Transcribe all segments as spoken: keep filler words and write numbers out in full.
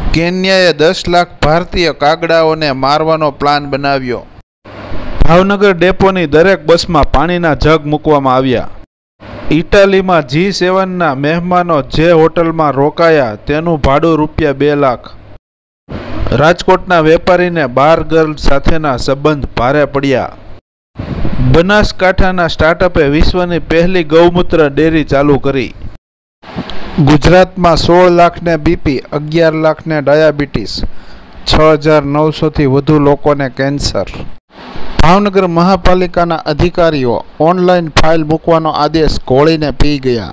કેન્યાએ દસ લાખ ભારતીય કાગડાઓને મારવાનો પ્લાન બનાવ્યો. ભાવનગર ડેપોની દરેક બસમાં પાણીના જગ મૂકવામાં આવ્યા. ઇટાલીમાં જી સેવનના મહેમાનો જે હોટલમાં રોકાયા તેનું ભાડું રૂપિયા બે લાખ. રાજકોટના વેપારીને બાર ગર્લ સાથેના સંબંધ ભારે પડ્યા. બનાસકાંઠાના સ્ટાર્ટઅપે વિશ્વની પહેલી ગૌમૂત્ર ડેરી ચાલુ કરી. ગુજરાતમાં સોળ લાખને બીપી, અગિયાર લાખને ડાયાબિટીસ, છ હજાર નવસોથી વધુ લોકોને કેન્સર. ભાવનગર મહાપાલિકાના અધિકારીઓ ઓનલાઈન ફાઇલ મૂકવાનો આદેશ ઘોળીને પી ગયા.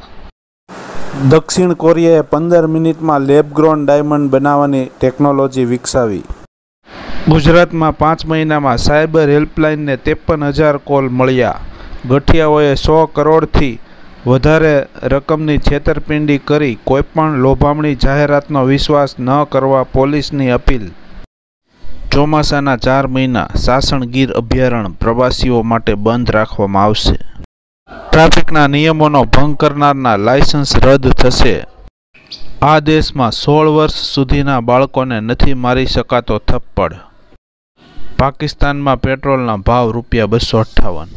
દક્ષિણ કોરિયાએ પંદર મિનિટમાં લેબગ્રોન ડાયમંડ બનાવવાની ટેકનોલોજી વિકસાવી. ગુજરાતમાં પાંચ મહિનામાં સાયબર હેલ્પલાઇનને ત્રેપન હજાર કોલ મળ્યા. ગઠિયાઓએ સો કરોડથી વધારે રકમની છેતરપિંડી કરી. કોઈપણ લોભામણી જાહેરાતનો વિશ્વાસ ન કરવા પોલીસની અપીલ. ચોમાસાના ચાર મહિના સાસણ ગીર અભયારણ્ય પ્રવાસીઓ માટે બંધ રાખવામાં આવશે. ટ્રાફિકના નિયમોનો ભંગ કરનારના લાયસન્સ રદ થશે. આ દેશમાં સોળ વર્ષ સુધીના બાળકોને નથી મારી શકાતો થપ્પડ. પાકિસ્તાનમાં પેટ્રોલના ભાવ રૂપિયા બસો અઠ્ઠાવન.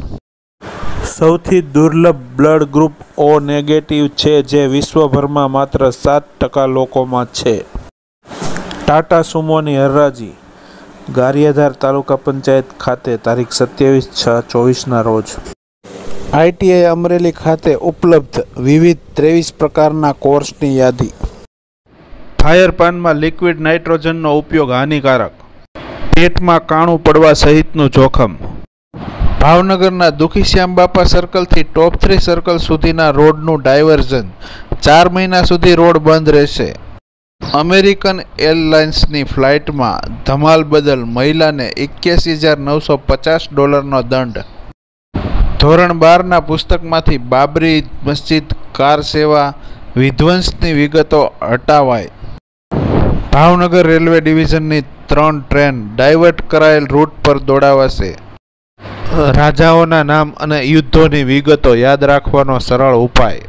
સૌથી દુર્લભ બ્લડ ગ્રુપ ઓ નેગેટિવ છે, જે વિશ્વભરમાં માત્ર સાત ટકા લોકોમાં છે. ટાટા સુમોની હરાજી ગારિયાધાર તાલુકા પંચાયત ખાતે તારીખ સત્યાવીસ છ ચોવીસના રોજ. આઈટીઆઈ અમરેલી ખાતે ઉપલબ્ધ વિવિધ ત્રેવીસ પ્રકારના કોર્સની યાદી. ફાયર પાનમાં લિક્વિડ નાઇટ્રોજનનો ઉપયોગ હાનિકારક. પેટમાં કાણું પડવા સહિતનું જોખમ. ભાવનગરના દુખીશ્યામ બાપા સર્કલથી ટોપ થ્રી સર્કલ સુધીના રોડનું ડાયવર્ઝન. ચાર મહિના સુધી રોડ બંધ રહેશે. અમેરિકન એરલાઇન્સની ફ્લાઇટમાં ધમાલ બદલ મહિલાને એક્યાસી હજાર નવસો પચાસ ડોલરનો દંડ. ધોરણ બારના પુસ્તકમાંથી બાબરી મસ્જિદ કાર સેવા વિધ્વંસની વિગતો હટાવાય. ભાવનગર રેલવે ડિવિઝનની ત્રણ ટ્રેન ડાયવર્ટ કરાયેલ રૂટ પર દોડાવાશે. રાજાઓના નામ અને યુદ્ધોની વિગતો યાદ રાખવાનો સરળ ઉપાય.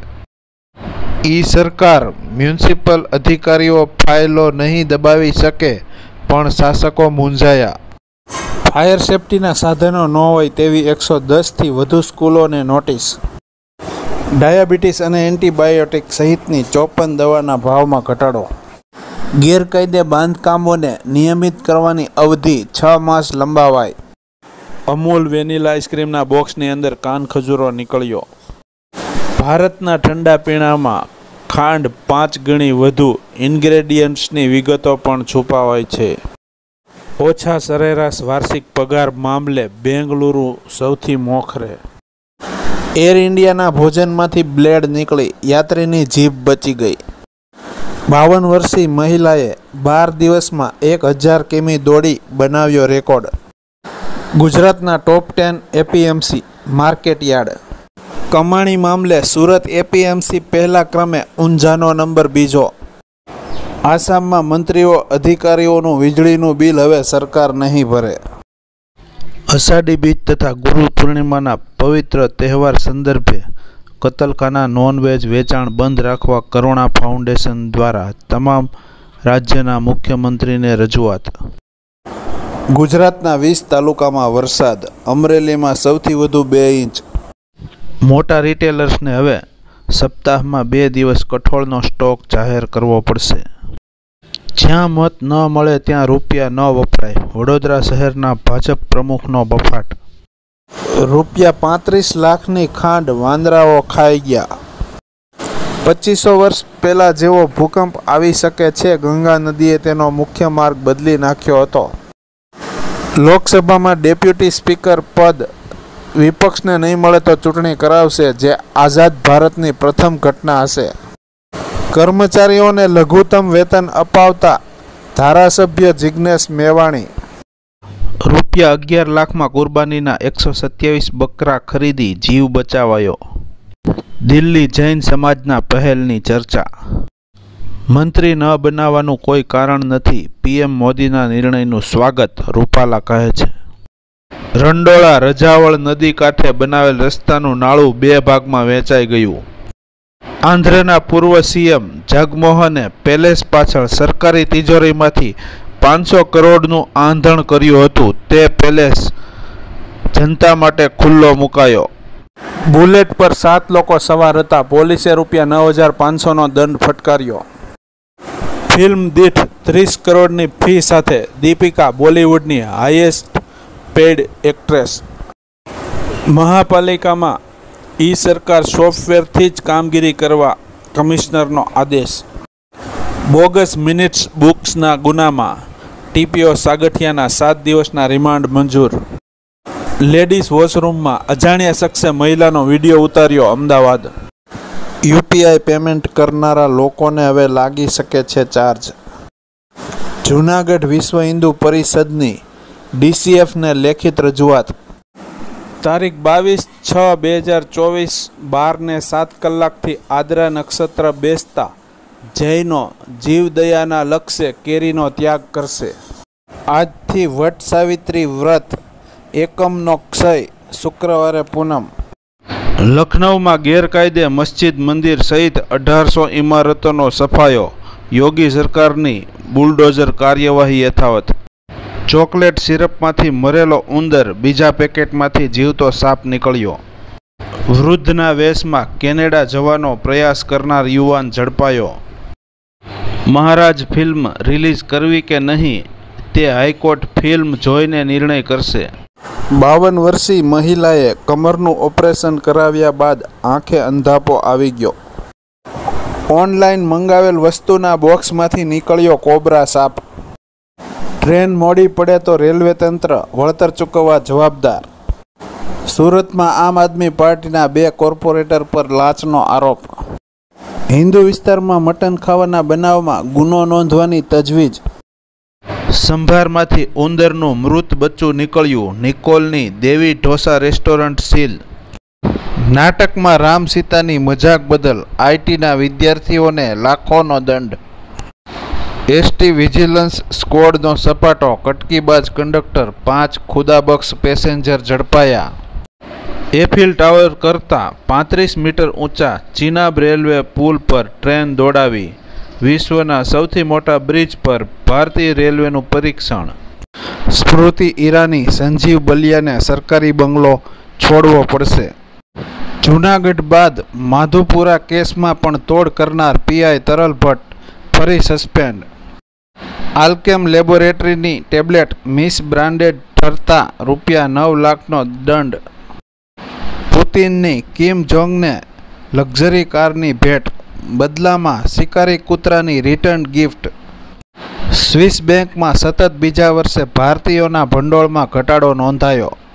ઈ સરકાર મ્યુનિસિપલ અધિકારીઓ ફાઇલો નહીં દબાવી શકે, પણ શાસકો મૂંઝાયા. ફાયર સેફટીના સાધનો ન હોય તેવી એકસો દસથી વધુ સ્કૂલોને નોટિસ. ડાયાબિટીસ અને એન્ટીબાયોટિક સહિતની ચોપન દવાના ભાવમાં ઘટાડો. ગેરકાયદે બાંધકામોને નિયમિત કરવાની અવધિ છ માસ લંબાવાય. અમૂલ વેનીલા આઈસ્ક્રીમના બોક્સની અંદર કાન ખજૂરો નીકળ્યો. ભારતના ઠંડા પીણામાં ખાંડ પાંચ ગણી વધુ ઇન્ગ્રેડિયન્ટ્સની વિગતો પણ છુપાવાય છે. ઓછા સરેરાશ વાર્ષિક પગાર મામલે બેંગલુરુ સૌથી મોખરે. એર ઇન્ડિયાના ભોજનમાંથી બ્લેડ નીકળી યાત્રીની જીભ બચી ગઈ. બાવન વર્ષીય મહિલાએ બાર દિવસમાં એક હજાર કિમી દોડી બનાવ્યો રેકોર્ડ. ગુજરાતના top ten APMC market yard. કમાણી મામલે સુરત એપીએમસી પહેલા ક્રમે, ઊંઝાનો નંબર બીજો. આસામમાં મંત્રીઓ અધિકારીઓનું વીજળીનું બિલ હવે સરકાર નહીં ભરે. અષાઢી બીજ તથા ગુરુ પૂર્ણિમાના પવિત્ર તહેવાર સંદર્ભે કતલખાના નોનવેજ વેચાણ બંધ રાખવા કરુણા ફાઉન્ડેશન દ્વારા તમામ રાજ્યના મુખ્યમંત્રીને રજૂઆત. ગુજરાતના વીસ તાલુકામાં વરસાદ. અમરેલીમાં સૌથી વધુ બે ઇંચ. મોટા રિટેલર્સને હવે સપ્તાહમાં બે દિવસ કઠોળનો સ્ટોક જાહેર કરવો પડશે. જ્યાં મત ન મળે ત્યાં રૂપિયા ન વપરાય. વડોદરા શહેરના ભાજપ પ્રમુખનો બફાટ. રૂપિયા પાંત્રીસ લાખની ખાંડ વાંદરાઓ ખાઈ ગયા. પચીસો વર્ષ પહેલાં જેવો ભૂકંપ આવી શકે છે, ગંગા નદીએ તેનો મુખ્ય માર્ગ બદલી નાખ્યો હતો. લોકસભામાં ડેપ્યુટી સ્પીકર પદ વિપક્ષને નહીં મળે તો ચૂંટણી કરાવશે, જે આઝાદ ભારતની પ્રથમ ઘટના હશે. કર્મચારીઓને લઘુત્તમ વેતન અપાવતા ધારાસભ્ય જિગ્નેશ મેવાણી. રૂપિયા અગિયાર લાખમાં કુરબાનીના એકસો સત્યાવીસ બકરા ખરીદી જીવ બચાવાયો. દિલ્હી જૈન સમાજના પહેલની ચર્ચા. મંત્રી ન બનાવવાનું કોઈ કારણ નથી, પીએમ મોદીના નિર્ણયનું સ્વાગત, રૂપાલા કહે છે. રંડોળા રજાવળ નદી કાંઠે બનાવેલ રસ્તાનું નાળું બે ભાગમાં વહેંચાઈ ગયું. આંધ્રના પૂર્વ સીએમ જગમોહને પેલેસ પાછળ સરકારી તિજોરીમાંથી પાંચસો કરોડનું આંધણ કર્યું હતું. તે પેલેસ જનતા માટે ખુલ્લો મુકાયો. બુલેટ પર સાત લોકો સવાર હતા. પોલીસે રૂપિયા નવ હજાર પાંચસોનો દંડ ફટકાર્યો. ફિલ્મ દીઠ ત્રીસ કરોડની ફી સાથે દીપિકા બોલિવૂડની હાઈએસ્ટ પેઇડ એક્ટ્રેસ. મહાપાલિકામાં ઈ સરકાર સોફ્ટવેરથી જ કામગીરી કરવા કમિશનરનો આદેશ. બોગસ મિનિટ્સ બુક્સના ગુનામાં ટીપીઓ સાગઠિયાના સાત દિવસના રિમાન્ડ મંજૂર. લેડીઝ વોશરૂમમાં અજાણ્યા શખ્સે મહિલાનો વિડીયો ઉતાર્યો. અમદાવાદ. યુપીઆઈ પેમેન્ટ કરનારા લોકોને હવે લાગી શકે છે ચાર્જ. જૂનાગઢ વિશ્વ હિન્દુ પરિષદની ડીસીએફને લેખિત રજૂઆત. તારીખ બાવીસ છ બે હજાર ચોવીસ બારને સાત કલાકથી આદ્રા નક્ષત્ર બેસતા જૈનો જીવદયાના લક્ષ્ય કેરીનો ત્યાગ કરશે. આજથી વટ સાવિત્રી વ્રત એકમનો ક્ષય. શુક્રવારે પૂનમ. લખનૌમાં ગેરકાયદે મસ્જિદ મંદિર સહિત અઢારસો ઇમારતોનો સફાયો. યોગી સરકારની બુલડોઝર કાર્યવાહી યથાવત. ચોકલેટ સિરપમાંથી મરેલો ઉંદર, બીજા પેકેટમાંથી જીવતો સાપ નીકળ્યો. વૃદ્ધના વેશમાં કેનેડા જવાનો પ્રયાસ કરનાર યુવાન ઝડપાયો. મહારાજ ફિલ્મ રિલીઝ કરવી કે નહીં તે હાઈકોર્ટ ફિલ્મ જોઈને નિર્ણય કરશે. બાવન વર્ષીય મહિલાએ કમરનું ઓપરેશન કરાવ્યા બાદ આંખે અંધાપો આવી ગયો. ઓનલાઈન મંગાવેલ વસ્તુના બોક્સમાંથી નીકળ્યો કોબરા સાપ. ટ્રેન મોડી પડે તો રેલવે તંત્ર વળતર ચૂકવવા જવાબદાર. સુરતમાં આમ આદમી પાર્ટીના બે કોર્પોરેટર પર લાંચનો આરોપ. હિન્દુ વિસ્તારમાં મટન ખાવાના બનાવમાં ગુનો નોંધવાની તજવીજ. સંભારમાંથી ઉંદરનું મૃત બચ્ચું નીકળ્યું. નિકોલની દેવી ઢોસા રેસ્ટોરન્ટ સીલ. નાટકમાં રામ સીતાની મજાક બદલ આઈટીના વિદ્યાર્થીઓને લાખોનો દંડ. એસટી વિજિલન્સ સ્ક્વોડનો સપાટો. કટકીબાજ કંડક્ટર, પાંચ ખુદાબખ્શ પેસેન્જર ઝડપાયા. એફિલ ટાવર કરતાં પાંત્રીસ મીટર ઊંચા ચિનાબ રેલવે પુલ પર ટ્રેન દોડાવી. વિશ્વના સૌથી મોટા બ્રિજ પર ભારતીય રેલવેનું પરીક્ષણ. સ્મૃતિ ઈરાની, સંજીવ બલિયાને સરકારી બંગલો છોડવો પડશે. જૂનાગઢ બાદ માધુપુરા કેસમાં પણ તોડ કરનાર પીઆઈ તરલ ભટ્ટ ફરી સસ્પેન્ડ. આલ્કેમ લેબોરેટરીની ટેબ્લેટ મિસ બ્રાન્ડેડ ઠરતા રૂપિયા નવ લાખનો દંડ. પુતિનની કિમ જોંગને લક્ઝરી કારની ભેટ. બદલામાં શિકારી કૂતરાની રિટર્ન ગિફ્ટ. સ્વિસ બેંકમાં સતત બીજા વર્ષે ભારતીયોના ભંડોળમાં ઘટાડો નોંધાયો.